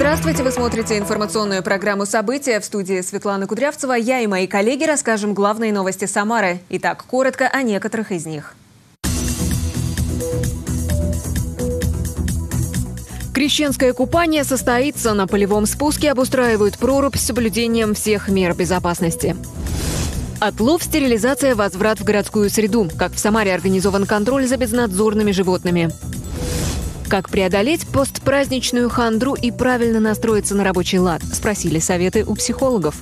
Здравствуйте, вы смотрите информационную программу «События». В студии Светлана Кудрявцева. Я и мои коллеги расскажем главные новости Самары. Итак, коротко о некоторых из них. Крещенское купание состоится. На полевом спуске обустраивают прорубь с соблюдением всех мер безопасности. Отлов, стерилизация, возврат в городскую среду. Как в Самаре организован контроль за безнадзорными животными. Как преодолеть постпраздничную хандру и правильно настроиться на рабочий лад? Спросили советы у психологов.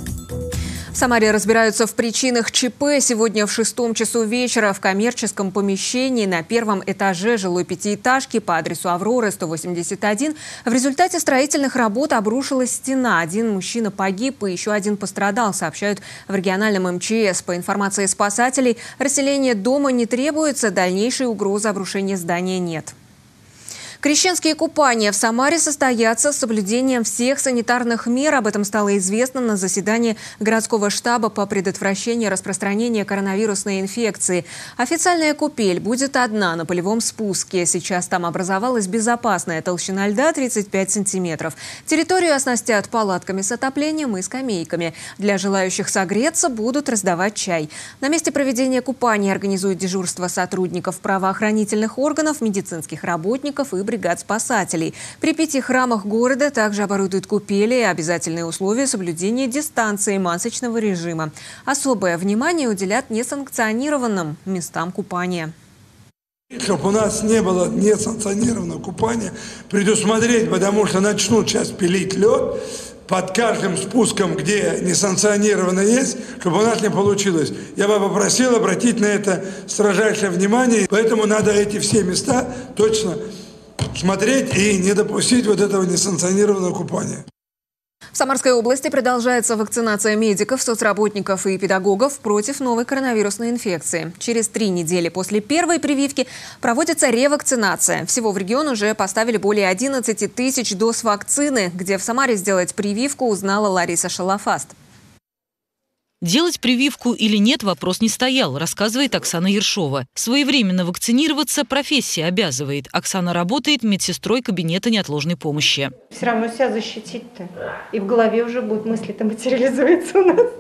В Самаре разбираются в причинах ЧП. Сегодня в 6 часу вечера в коммерческом помещении на первом этаже жилой пятиэтажки по адресу Авроры, 181 в результате строительных работ обрушилась стена. Один мужчина погиб и еще один пострадал, сообщают в региональном МЧС. По информации спасателей, расселение дома не требуется, дальнейшей угрозы обрушения здания нет. Крещенские купания в Самаре состоятся с соблюдением всех санитарных мер. Об этом стало известно на заседании городского штаба по предотвращению распространения коронавирусной инфекции. Официальная купель будет одна на полевом спуске. Сейчас там образовалась безопасная толщина льда 35 сантиметров. Территорию оснастят палатками с отоплением и скамейками. Для желающих согреться будут раздавать чай. На месте проведения купания организуют дежурство сотрудников правоохранительных органов, медицинских работников и бригад спасателей. При 5 храмах города также оборудуют купели и обязательные условия соблюдения дистанции и масочного режима. Особое внимание уделят несанкционированным местам купания. Чтобы у нас не было несанкционированного купания, предусмотреть, потому что начнут сейчас пилить лед под каждым спуском, где несанкционированно есть, чтобы у нас не получилось. Я бы попросил обратить на это строжайшее внимание, поэтому надо эти все места точно смотреть и не допустить вот этого несанкционированного купания. В Самарской области продолжается вакцинация медиков, соцработников и педагогов против новой коронавирусной инфекции. Через 3 недели после первой прививки проводится ревакцинация. Всего в регион уже поставили более 11 тысяч доз вакцины. Где в Самаре сделать прививку, узнала Лариса Шалафаст. Делать прививку или нет, вопрос не стоял, рассказывает Оксана Ершова. Своевременно вакцинироваться профессия обязывает. Оксана работает медсестрой кабинета неотложной помощи. Все равно себя защитить-то. И в голове уже будут мысли-то материализуются у нас.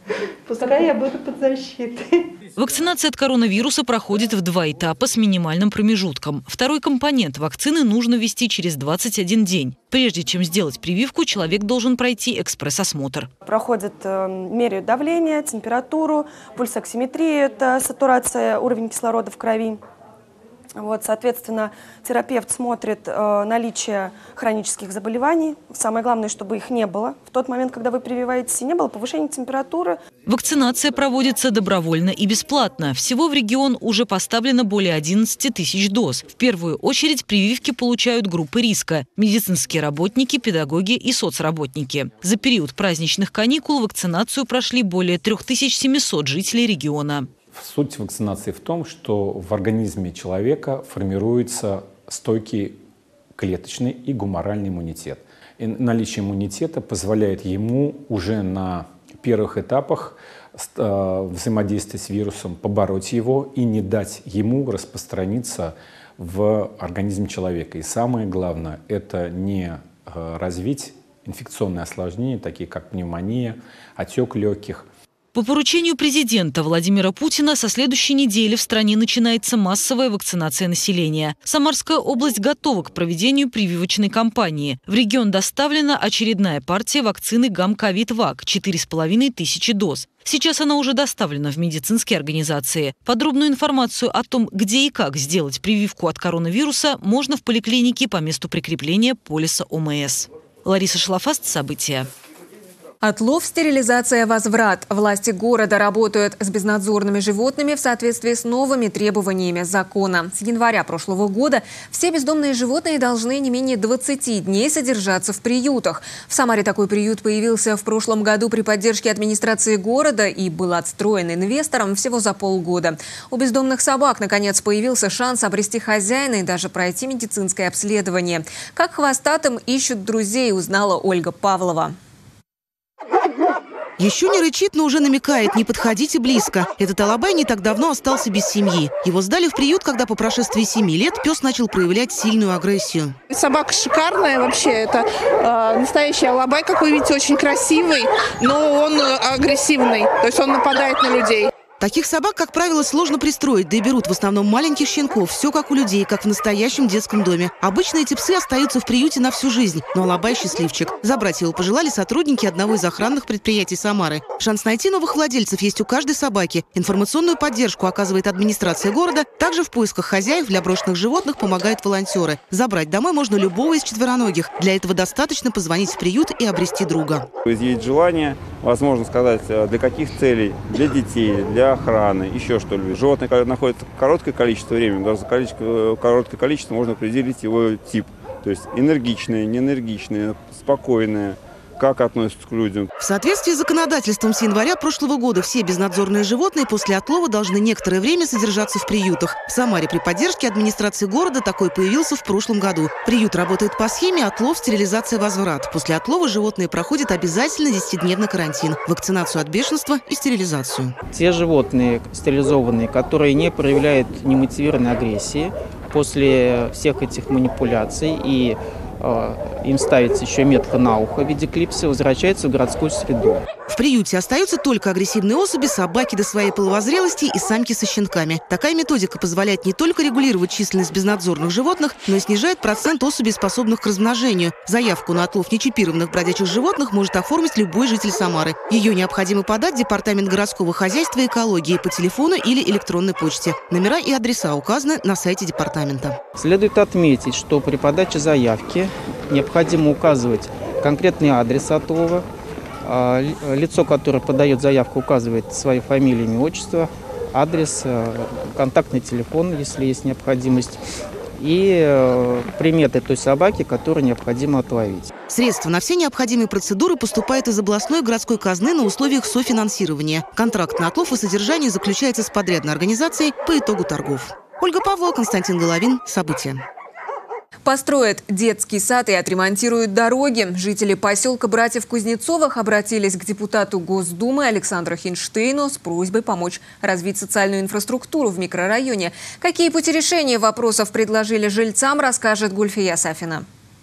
Пускай я буду под защитой. Вакцинация от коронавируса проходит в 2 этапа с минимальным промежутком. Второй компонент вакцины нужно ввести через 21 день. Прежде чем сделать прививку, человек должен пройти экспресс-осмотр. Проходят, меряют давление, температуру, пульсоксиметрию, это сатурация, уровень кислорода в крови. Соответственно, терапевт смотрит наличие хронических заболеваний. Самое главное, чтобы их не было. В тот момент, когда вы прививаетесь, и не было повышения температуры. Вакцинация проводится добровольно и бесплатно. Всего в регион уже поставлено более 11 тысяч доз. В первую очередь прививки получают группы риска – медицинские работники, педагоги и соцработники. За период праздничных каникул вакцинацию прошли более 3700 жителей региона. Суть вакцинации в том, что в организме человека формируется стойкий клеточный и гуморальный иммунитет. И наличие иммунитета позволяет ему уже на первых этапах взаимодействия с вирусом побороть его и не дать ему распространиться в организме человека. И самое главное – это не развить инфекционные осложнения, такие как пневмония, отек легких. По поручению президента Владимира Путина со следующей недели в стране начинается массовая вакцинация населения. Самарская область готова к проведению прививочной кампании. В регион доставлена очередная партия вакцины Гамковид-Вак – 4500 доз. Сейчас она уже доставлена в медицинские организации. Подробную информацию о том, где и как сделать прививку от коронавируса, можно в поликлинике по месту прикрепления полиса ОМС. Лариса Шалафаст, «События». Отлов, стерилизация, возврат. Власти города работают с безнадзорными животными в соответствии с новыми требованиями закона. С января прошлого года все бездомные животные должны не менее 20 дней содержаться в приютах. В Самаре такой приют появился в прошлом году при поддержке администрации города и был отстроен инвестором всего за полгода. У бездомных собак, наконец, появился шанс обрести хозяина и даже пройти медицинское обследование. Как хвостатым ищут друзей, узнала Ольга Павлова. Еще не рычит, но уже намекает: не подходите близко. Этот алабай не так давно остался без семьи. Его сдали в приют, когда по прошествии 7 лет пес начал проявлять сильную агрессию. Собака шикарная вообще. Это настоящий алабай, как вы видите, очень красивый, но он агрессивный. То есть он нападает на людей. Таких собак, как правило, сложно пристроить, да и берут в основном маленьких щенков. Все как у людей, как в настоящем детском доме. Обычно эти псы остаются в приюте на всю жизнь, но алабай счастливчик. Забрать его пожелали сотрудники одного из охранных предприятий Самары. Шанс найти новых владельцев есть у каждой собаки. Информационную поддержку оказывает администрация города. Также в поисках хозяев для брошенных животных помогают волонтеры. Забрать домой можно любого из четвероногих. Для этого достаточно позвонить в приют и обрести друга. Есть желание, возможно сказать, для каких целей, для детей, для охраны, еще что-либо. Животное находится короткое количество времени, даже за короткое количество можно определить его тип. То есть энергичное, неэнергичное, спокойное. Как относятся к людям. В соответствии с законодательством с января прошлого года все безнадзорные животные после отлова должны некоторое время содержаться в приютах. В Самаре при поддержке администрации города такой появился в прошлом году. Приют работает по схеме отлов, стерилизация, возврат. После отлова животные проходят обязательно 10-дневный карантин, вакцинацию от бешенства и стерилизацию. Те животные стерилизованные, которые не проявляют немотивированной агрессии, после всех этих манипуляций и им ставится еще метка на ухо в виде клипса, возвращается в городскую среду. В приюте остаются только агрессивные особи, собаки до своей половозрелости и самки со щенками. Такая методика позволяет не только регулировать численность безнадзорных животных, но и снижает процент особей, способных к размножению. Заявку на отлов нечипированных бродячих животных может оформить любой житель Самары. Ее необходимо подать в Департамент городского хозяйства и экологии по телефону или электронной почте. Номера и адреса указаны на сайте департамента. Следует отметить, что при подаче заявки необходимо указывать конкретный адрес отлова. Лицо, которое подает заявку, указывает свою фамилию, имя, отчество, адрес, контактный телефон, если есть необходимость, и приметы той собаки, которую необходимо отловить. Средства на все необходимые процедуры поступают из областной городской казны на условиях софинансирования. Контракт на отлов и содержание заключается с подрядной организацией по итогу торгов. Ольга Павлова, Константин Головин. События. Построят детский сад и отремонтируют дороги. Жители поселка Братьев Кузнецовых обратились к депутату Госдумы Александру Хинштейну с просьбой помочь развить социальную инфраструктуру в микрорайоне. Какие пути решения вопросов предложили жильцам, расскажет Гульфия Сафина.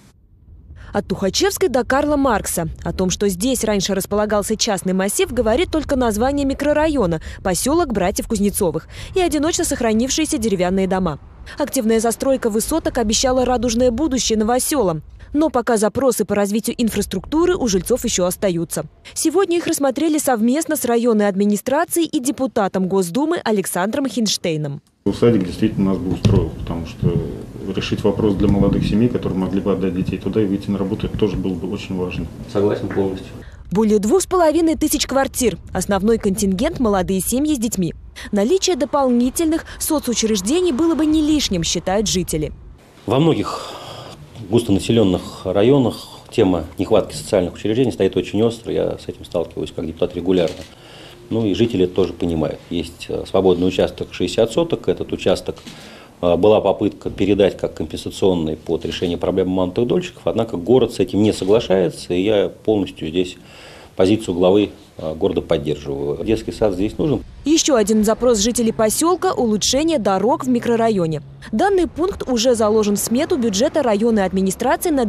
От Тухачевской до Карла Маркса. О том, что здесь раньше располагался частный массив, говорит только название микрорайона – поселок Братьев Кузнецовых и одиночно сохранившиеся деревянные дома. Активная застройка высоток обещала радужное будущее новоселам. Но пока запросы по развитию инфраструктуры у жильцов еще остаются. Сегодня их рассмотрели совместно с районной администрацией и депутатом Госдумы Александром Хинштейном. Садик действительно нас бы устроил, потому что решить вопрос для молодых семей, которые могли бы отдать детей туда и выйти на работу, это тоже было бы очень важно. Согласен полностью. Более 2500 квартир. Основной контингент – молодые семьи с детьми. Наличие дополнительных соцучреждений было бы не лишним, считают жители. Во многих густонаселенных районах тема нехватки социальных учреждений стоит очень остро. Я с этим сталкиваюсь как депутат регулярно. Ну и жители это тоже понимают. Есть свободный участок 60 соток. Этот участок была попытка передать как компенсационный под решение проблемы мантовых дольщиков. Однако город с этим не соглашается. И я полностью здесь позицию главы города поддерживаю. Детский сад здесь нужен. Еще один запрос жителей поселка – улучшение дорог в микрорайоне. Данный пункт уже заложен в смету бюджета районной администрации на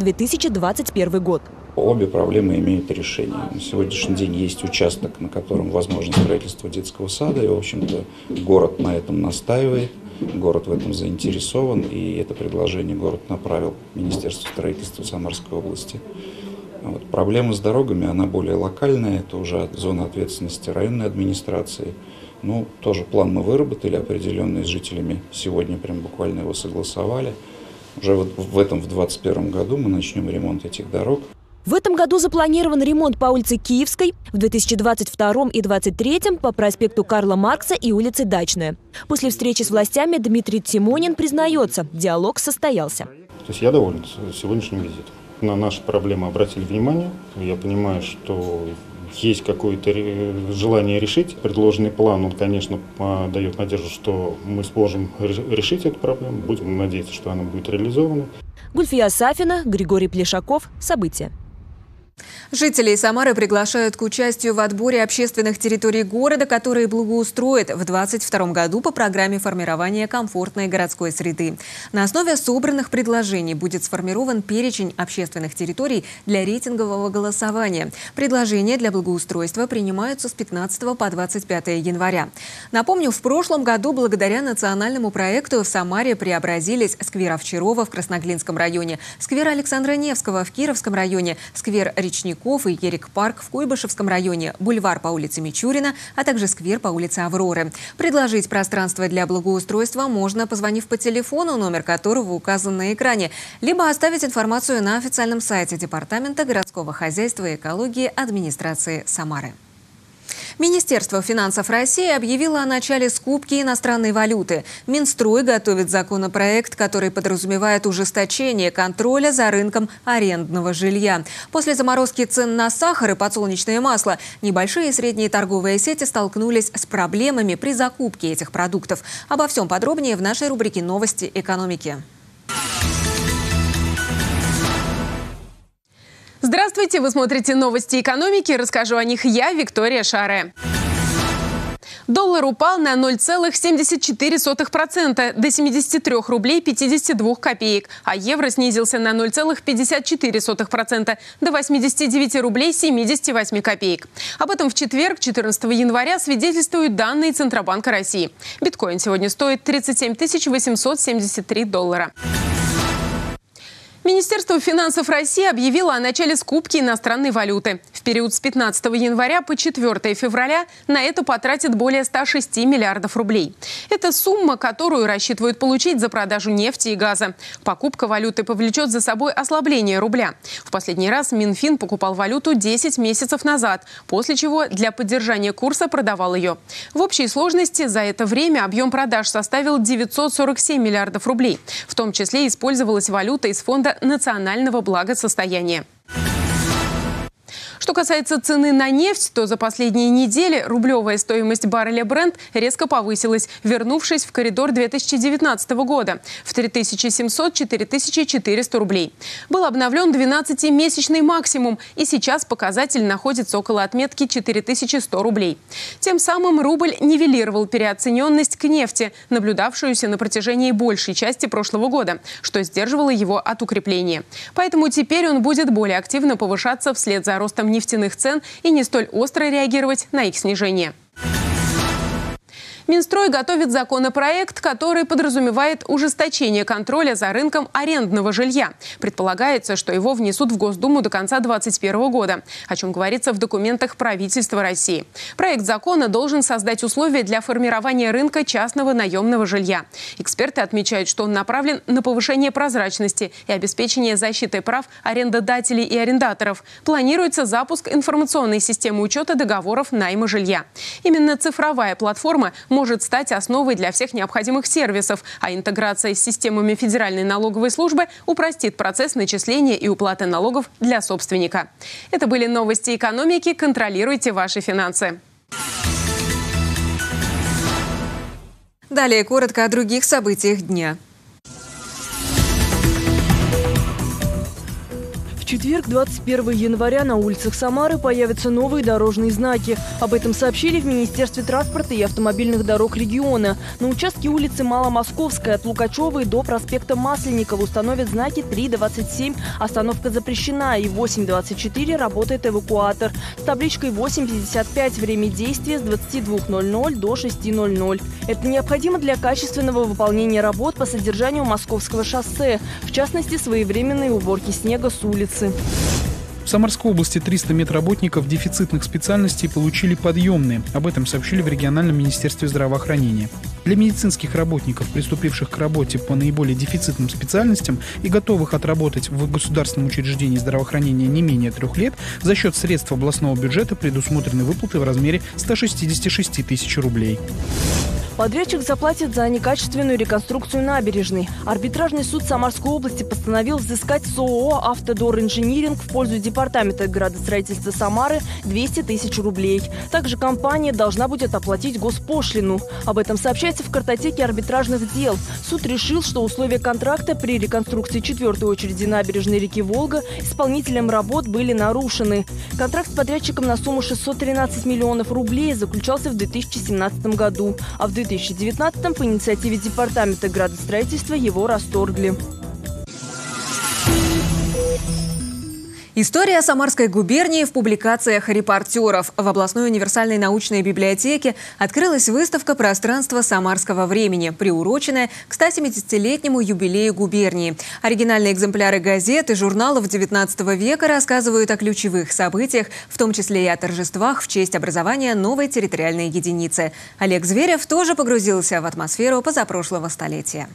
2021 год. Обе проблемы имеют решение. На сегодняшний день есть участок, на котором возможно строительство детского сада. И, в общем-то, город на этом настаивает. Город в этом заинтересован. И это предложение город направил Министерству строительства Самарской области. Вот. Проблема с дорогами, она более локальная. Это уже зона ответственности районной администрации. Ну, тоже план мы выработали определенный с жителями. Сегодня прям буквально его согласовали. Уже в этом, в 2021 году мы начнем ремонт этих дорог. В этом году запланирован ремонт по улице Киевской, в 2022 и 2023 по проспекту Карла Маркса и улице Дачная. После встречи с властями Дмитрий Тимонин признается, диалог состоялся. То есть я доволен сегодняшним визитом. На наши проблемы обратили внимание. Я понимаю, что есть какое-то желание решить. Предложенный план, он, конечно, дает надежду, что мы сможем решить эту проблему. Будем надеяться, что она будет реализована. Гульфия Сафина, Григорий Плешаков. События. Жителей Самары приглашают к участию в отборе общественных территорий города, которые благоустроят в 2022 году по программе формирования комфортной городской среды. На основе собранных предложений будет сформирован перечень общественных территорий для рейтингового голосования. Предложения для благоустройства принимаются с 15 по 25 января. Напомню, в прошлом году благодаря национальному проекту в Самаре преобразились сквер Овчарова в Красноглинском районе, сквер Александра Невского в Кировском районе, сквер Речников и Ерик-парк в Куйбышевском районе, бульвар по улице Мичурина, а также сквер по улице Авроры. Предложить пространство для благоустройства можно, позвонив по телефону, номер которого указан на экране, либо оставить информацию на официальном сайте Департамента городского хозяйства и экологии администрации Самары. Министерство финансов России объявило о начале скупки иностранной валюты. Минстрой готовит законопроект, который подразумевает ужесточение контроля за рынком арендного жилья. После заморозки цен на сахар и подсолнечное масло небольшие и средние торговые сети столкнулись с проблемами при закупке этих продуктов. Обо всем подробнее в нашей рубрике «Новости экономики». Здравствуйте! Вы смотрите «Новости экономики». Расскажу о них я, Виктория Шаре. Доллар упал на 0,74% до 73 рублей 52 копеек, а евро снизился на 0,54% до 89 рублей 78 копеек. Об этом в четверг, 14 января, свидетельствуют данные Центробанка России. Биткоин сегодня стоит 37 873 доллара. Министерство финансов России объявило о начале скупки иностранной валюты. В период с 15 января по 4 февраля на это потратят более 106 миллиардов рублей. Это сумма, которую рассчитывают получить за продажу нефти и газа. Покупка валюты повлечет за собой ослабление рубля. В последний раз Минфин покупал валюту 10 месяцев назад, после чего для поддержания курса продавал ее. В общей сложности за это время объем продаж составил 947 миллиардов рублей. В том числе использовалась валюта из фонда национального благосостояния. Что касается цены на нефть, то за последние недели рублевая стоимость барреля Brent резко повысилась, вернувшись в коридор 2019 года в 3700–4400 рублей. Был обновлен 12-месячный максимум, и сейчас показатель находится около отметки 4100 рублей. Тем самым рубль нивелировал переоцененность к нефти, наблюдавшуюся на протяжении большей части прошлого года, что сдерживало его от укрепления. Поэтому теперь он будет более активно повышаться вслед за ростом нефтяных цен и не столь остро реагировать на их снижение. Минстрой готовит законопроект, который подразумевает ужесточение контроля за рынком арендного жилья. Предполагается, что его внесут в Госдуму до конца 2021 года, о чем говорится в документах правительства России. Проект закона должен создать условия для формирования рынка частного наемного жилья. Эксперты отмечают, что он направлен на повышение прозрачности и обеспечение защиты прав арендодателей и арендаторов. Планируется запуск информационной системы учета договоров найма жилья. Именно цифровая платформа может стать основой для всех необходимых сервисов, а интеграция с системами Федеральной налоговой службы упростит процесс начисления и уплаты налогов для собственника. Это были новости экономики. Контролируйте ваши финансы. Далее коротко о других событиях дня. В четверг, 21 января, на улицах Самары появятся новые дорожные знаки. Об этом сообщили в Министерстве транспорта и автомобильных дорог региона. На участке улицы Маломосковская от Лукачевой до проспекта Масленникова установят знаки 3:27 «Остановка запрещена» и 8:24 «Работает эвакуатор». С табличкой 8:55 «Время действия» с 22:00 до 6:00. Это необходимо для качественного выполнения работ по содержанию Московского шоссе, в частности, своевременной уборки снега с улицы. В Самарской области 300 медработников дефицитных специальностей получили подъемные. Об этом сообщили в региональном министерстве здравоохранения. Для медицинских работников, приступивших к работе по наиболее дефицитным специальностям и готовых отработать в государственном учреждении здравоохранения не менее 3 лет, за счет средств областного бюджета предусмотрены выплаты в размере 166 тысяч рублей. Подрядчик заплатит за некачественную реконструкцию набережной. Арбитражный суд Самарской области постановил взыскать с ООО «Автодор Инжиниринг» в пользу департамента градостроительства Самары 200 тысяч рублей. Также компания должна будет оплатить госпошлину. Об этом сообщается в картотеке арбитражных дел. Суд решил, что условия контракта при реконструкции 4-й очереди набережной реки Волга исполнителем работ были нарушены. Контракт с подрядчиком на сумму 613 миллионов рублей заключался в 2017 году, а в 2019 по инициативе департамента градостроительства его расторгли. История Самарской губернии в публикациях репортеров. В областной универсальной научной библиотеке открылась выставка «Пространство самарского времени», приуроченная к 170-летнему юбилею губернии. Оригинальные экземпляры газет и журналов XIX века рассказывают о ключевых событиях, в том числе и о торжествах в честь образования новой территориальной единицы. Олег Зверев тоже погрузился в атмосферу позапрошлого столетия.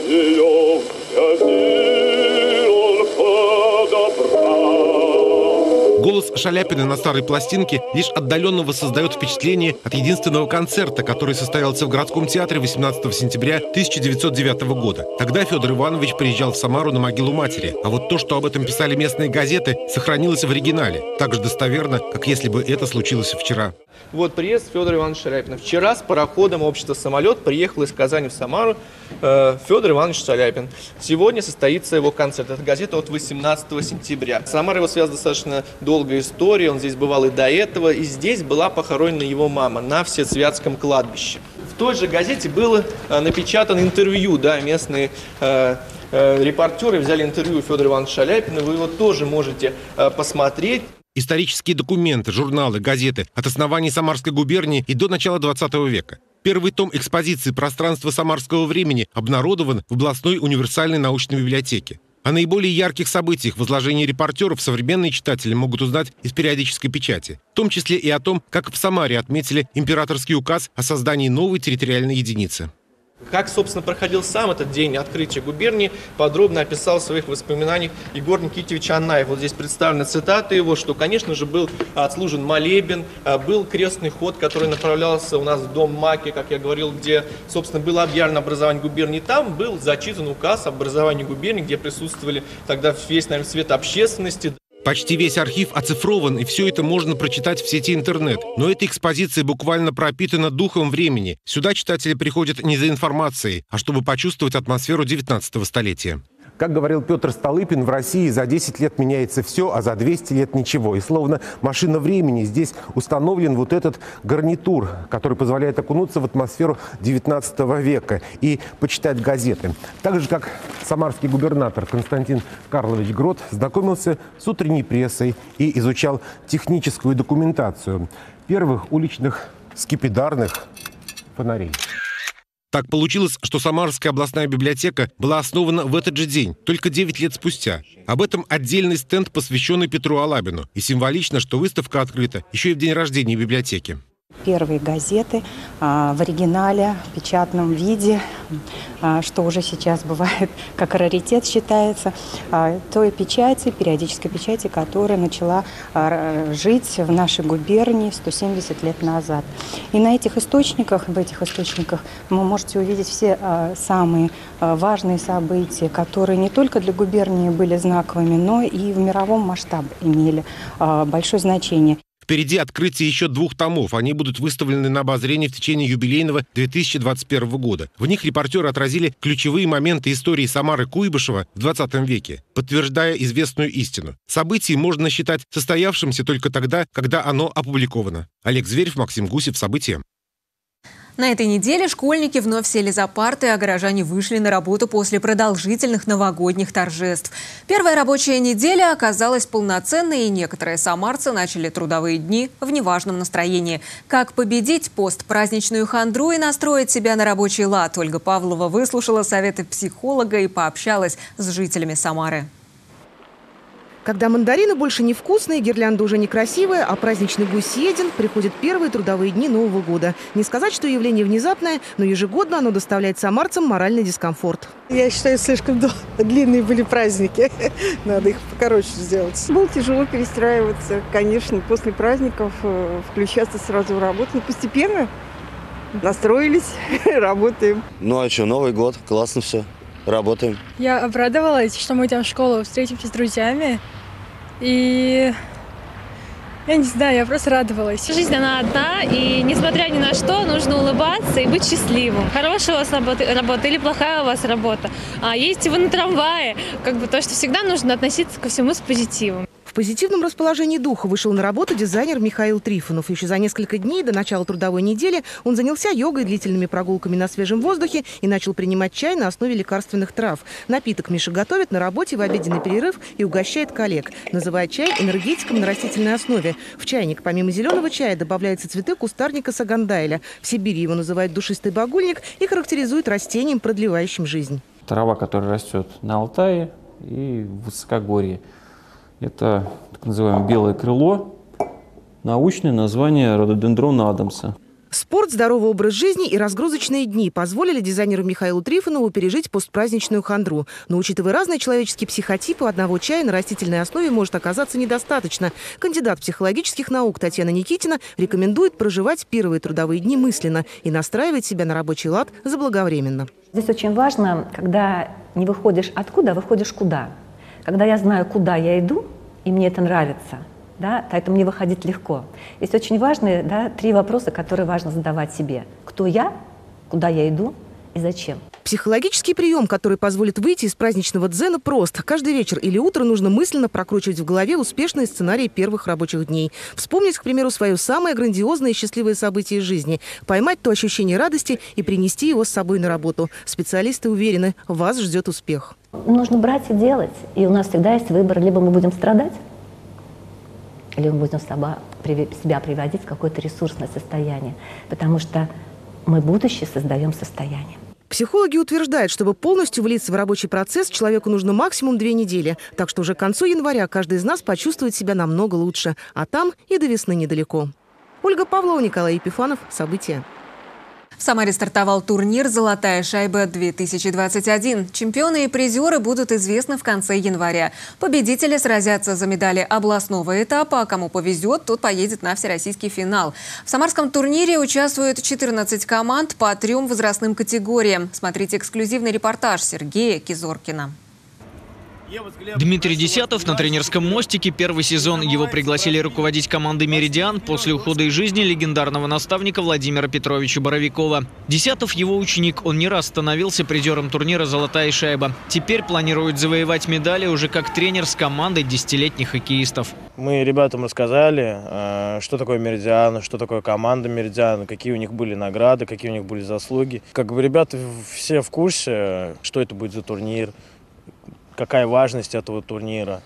Голос Шаляпина на старой пластинке лишь отдаленно воссоздает впечатление от единственного концерта, который состоялся в городском театре 18 сентября 1909 года. Тогда Федор Иванович приезжал в Самару на могилу матери. А вот то, что об этом писали местные газеты, сохранилось в оригинале. Так же достоверно, как если бы это случилось вчера. Вот приезд Федора Ивановича Шаляпина. Вчера с пароходом общества «Самолет» приехал из Казани в Самару Федор Иванович Шаляпин. Сегодня состоится его концерт. Это газета от 18 сентября. Самара его связана достаточно долгая история. Он здесь бывал и до этого. И здесь была похоронена его мама на Всесвятском кладбище. В той же газете было напечатано интервью. Да, местные репортеры взяли интервью Федора Ивановича Шаляпина. Вы его тоже можете посмотреть. Исторические документы, журналы, газеты от основания Самарской губернии и до начала 20 века. Первый том экспозиции «Пространство самарского времени» обнародован в областной универсальной научной библиотеке. О наиболее ярких событиях в изложении репортеров современные читатели могут узнать из периодической печати. В том числе и о том, как в Самаре отметили императорский указ о создании новой территориальной единицы. Как, собственно, проходил сам этот день открытия губернии, подробно описал в своих воспоминаниях Егор Никитьевич Аннаев. Вот здесь представлены цитаты его, что, конечно же, был отслужен молебен, был крестный ход, который направлялся у нас в дом Маки, как я говорил, где, собственно, было объявлено образование губернии. Там был зачитан указ об образовании губернии, где присутствовали тогда весь, наверное, свет общественности. Почти весь архив оцифрован, и все это можно прочитать в сети интернет. Но эта экспозиция буквально пропитана духом времени. Сюда читатели приходят не за информацией, а чтобы почувствовать атмосферу 19 столетия. Как говорил Петр Столыпин, в России за 10 лет меняется все, а за 200 лет ничего. И словно машина времени здесь установлен вот этот гарнитур, который позволяет окунуться в атмосферу 19 века и почитать газеты. Так же, как самарский губернатор Константин Карлович Грот знакомился с утренней прессой и изучал техническую документацию первых уличных скипидарных фонарей. Так получилось, что Самарская областная библиотека была основана в этот же день, только 9 лет спустя. Об этом отдельный стенд, посвященный Петру Алабину. И символично, что выставка открыта еще и в день рождения библиотеки. Первые газеты в оригинале, в печатном виде, что уже сейчас бывает как раритет считается, той печати, периодической печати, которая начала жить в нашей губернии 170 лет назад. И на этих источниках, в этих источниках вы можете увидеть все самые важные события, которые не только для губернии были знаковыми, но и в мировом масштабе имели большое значение. Впереди открытие еще 2 томов. Они будут выставлены на обозрение в течение юбилейного 2021 года. В них репортеры отразили ключевые моменты истории Самары Куйбышева в 20 веке, подтверждая известную истину. Событие можно считать состоявшимся только тогда, когда оно опубликовано. Олег Зверев, Максим Гусев. События. На этой неделе школьники вновь сели за парты, а горожане вышли на работу после продолжительных новогодних торжеств. Первая рабочая неделя оказалась полноценной, и некоторые самарцы начали трудовые дни в неважном настроении. Как победить постпраздничную хандру и настроить себя на рабочий лад? Ольга Павлова выслушала советы психолога и пообщалась с жителями Самары. Когда мандарины больше не вкусные, гирлянда уже некрасивая, а праздничный гусь съеден, приходят первые трудовые дни Нового года. Не сказать, что явление внезапное, но ежегодно оно доставляет самарцам моральный дискомфорт. Я считаю, слишком длинные были праздники. Надо их покороче сделать. Было тяжело перестраиваться. Конечно, после праздников включаться сразу в работу. Но постепенно Настроились, работаем. Ну а что, Новый год, классно все, работаем. Я обрадовалась, что мы идем в школу, встретимся с друзьями. И я не знаю, я просто радовалась. Жизнь, она одна, и несмотря ни на что, нужно улыбаться и быть счастливым. Хорошая у вас работа или плохая у вас работа. А ездите вы на трамвае, то, что всегда нужно относиться ко всему с позитивом. В позитивном расположении духа вышел на работу дизайнер Михаил Трифонов. Еще за несколько дней до начала трудовой недели он занялся йогой, длительными прогулками на свежем воздухе и начал принимать чай на основе лекарственных трав. Напиток Миша готовит на работе в обеденный перерыв и угощает коллег. Называет чай энергетиком на растительной основе. В чайник помимо зеленого чая добавляются цветы кустарника сагандайля. В Сибири его называют душистый багульник и характеризуют растением, продлевающим жизнь. Трава, которая растет на Алтае и в Высокогорье. Это так называемое белое крыло, научное название рододендрона Адамса. Спорт, здоровый образ жизни и разгрузочные дни позволили дизайнеру Михаилу Трифонову пережить постпраздничную хандру. Но, учитывая разные человеческие психотипы, одного чая на растительной основе может оказаться недостаточно. Кандидат психологических наук Татьяна Никитина рекомендует проживать первые трудовые дни мысленно и настраивать себя на рабочий лад заблаговременно. Здесь очень важно, когда не выходишь откуда, а выходишь куда. Когда я знаю, куда я иду, и мне это нравится, поэтому мне выходить легко. Есть очень важные 3 вопроса, которые важно задавать себе. Кто я, куда я иду и зачем. Психологический прием, который позволит выйти из праздничного дзена, прост. Каждый вечер или утро нужно мысленно прокручивать в голове успешные сценарии первых рабочих дней. Вспомнить, к примеру, свое самое грандиозное и счастливое событие жизни. Поймать то ощущение радости и принести его с собой на работу. Специалисты уверены, вас ждет успех. Нужно брать и делать. И у нас всегда есть выбор. Либо мы будем страдать, либо мы будем себя приводить в какое-то ресурсное состояние. Потому что мы будущее создаем состояние. Психологи утверждают, чтобы полностью влиться в рабочий процесс, человеку нужно максимум 2 недели. Так что уже к концу января каждый из нас почувствует себя намного лучше. А там и до весны недалеко. Ольга Павлова, Николай Епифанов. События. В Самаре стартовал турнир «Золотая шайба-2021». Чемпионы и призеры будут известны в конце января. Победители сразятся за медали областного этапа, а кому повезет, тот поедет на всероссийский финал. В самарском турнире участвуют 14 команд по 3 возрастным категориям. Смотрите эксклюзивный репортаж Сергея Кизоркина. Дмитрий Десятов на тренерском мостике. Первый сезон его пригласили руководить командой «Меридиан» после ухода из жизни легендарного наставника Владимира Петровича Боровикова. Десятов его ученик. Он не раз становился призером турнира «Золотая шайба». Теперь планирует завоевать медали уже как тренер с командой 10-летних хоккеистов. Мы ребятам рассказали, что такое «Меридиан», что такое команда «Меридиан», какие у них были награды, какие у них были заслуги. Ребята все в курсе, что это будет за турнир, какая важность этого турнира.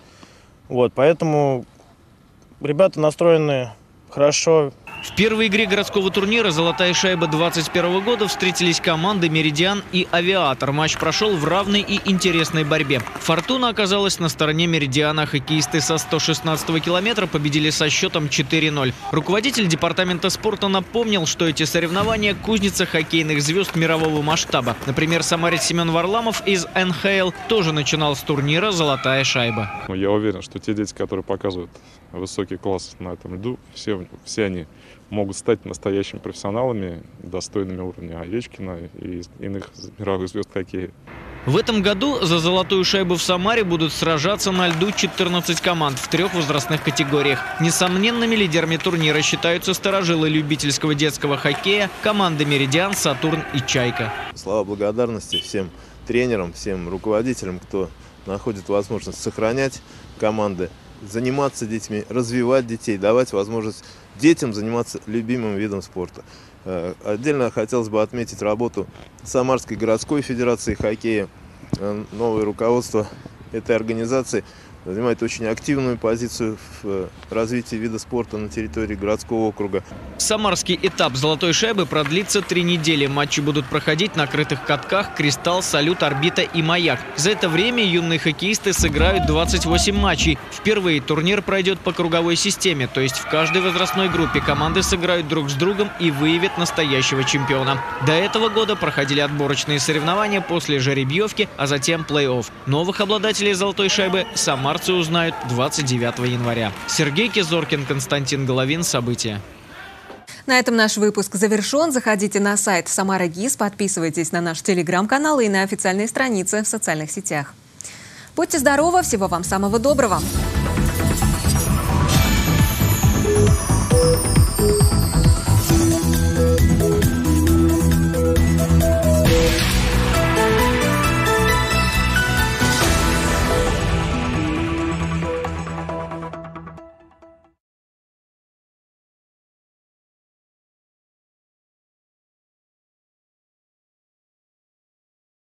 Поэтому ребята настроены хорошо. В первой игре городского турнира «Золотая шайба» 2021 года встретились команды «Меридиан» и «Авиатор». Матч прошел в равной и интересной борьбе. «Фортуна» оказалась на стороне «Меридиана». Хоккеисты со 116-го километра победили со счетом 4-0. Руководитель департамента спорта напомнил, что эти соревнования – кузница хоккейных звезд мирового масштаба. Например, самарец Семен Варламов из НХЛ тоже начинал с турнира «Золотая шайба». Я уверен, что те дети, которые показывают высокий класс на этом льду, все они могут стать настоящими профессионалами, достойными уровня Овечкина и иных мировых звезд хоккея. В этом году за «Золотую шайбу» в Самаре будут сражаться на льду 14 команд в 3 возрастных категориях. Несомненными лидерами турнира считаются старожилы любительского детского хоккея, команды «Меридиан», «Сатурн» и «Чайка». Слова благодарности всем тренерам, всем руководителям, кто находит возможность сохранять команды, заниматься детьми, развивать детей, давать возможность детям заниматься любимым видом спорта. Отдельно хотелось бы отметить работу Самарской городской федерации хоккея. Новое руководство этой организации занимает очень активную позицию в развитии вида спорта на территории городского округа. Самарский этап «Золотой шайбы» продлится 3 недели. Матчи будут проходить на крытых катках «Кристалл», «Салют», «Орбита» и «Маяк». За это время юные хоккеисты сыграют 28 матчей. Впервые турнир пройдет по круговой системе, то есть в каждой возрастной группе команды сыграют друг с другом и выявят настоящего чемпиона. До этого года проходили отборочные соревнования после жеребьевки, а затем плей-офф. Новых обладателей «Золотой шайбы» самарцы узнают 29 января. Сергей Кизоркин, Константин Головин. События. На этом наш выпуск завершен. Заходите на сайт Самара ГИС, подписывайтесь на наш телеграм-канал и на официальные страницы в социальных сетях. Будьте здоровы, всего вам самого доброго.